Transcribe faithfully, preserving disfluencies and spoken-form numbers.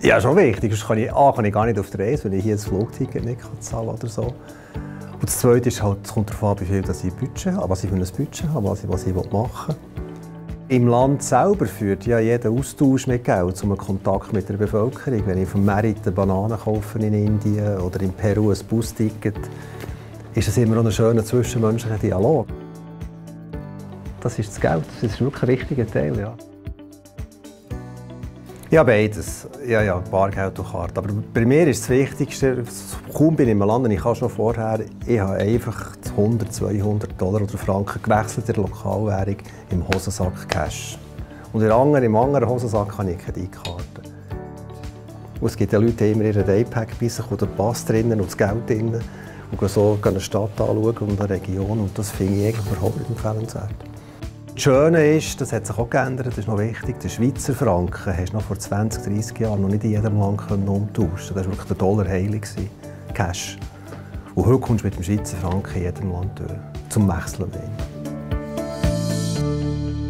Ja, schon wichtig. Sonst kann ich, A, kann ich gar nicht auf die Reise, wenn ich hier das Flugticket nicht zahlen kann oder so. Und das Zweite ist halt, es kommt darauf an, wie viel das ich Budget habe, was ich für ein Budget habe, was ich, was ich machen will. Im Land selber führt ja jeder Austausch mit Geld zu einem Kontakt mit der Bevölkerung. Wenn ich vom Merit eine Banane kaufe in Indien oder in Peru ein Busticket, ist es immer noch ein schöner zwischenmenschlicher Dialog. Das ist das Geld, das ist wirklich ein wichtiger Teil. Ja. Ja, beides. Ja, ja, Bargeld und Karte. Aber bei mir ist das Wichtigste, kaum bin ich im Land, ich kann schon vorher, ich habe einfach hundert, zweihundert Dollar oder Franken gewechselt in der Lokalwährung im Hosensack Cash. Und in anderen, im anderen Hosensack habe ich keine Karte. Und es gibt ja Leute, die immer ihren Daypack bei sich und der Pass drinnen und das Geld drinnen und gehen so eine Stadt anschauen und eine Region. Und das finde ich eigentlich überhaupt nicht empfehlenswert. Das Schöne ist, das hat sich auch geändert, das ist noch wichtig, der Schweizer Franken hast du noch vor zwanzig, dreissig Jahren noch nicht in jedem Land umtauschen. Das war wirklich der Dollar heilig, Cash. Und heute kommst du mit dem Schweizer Franken in jedem Land durch, zum Wechseln.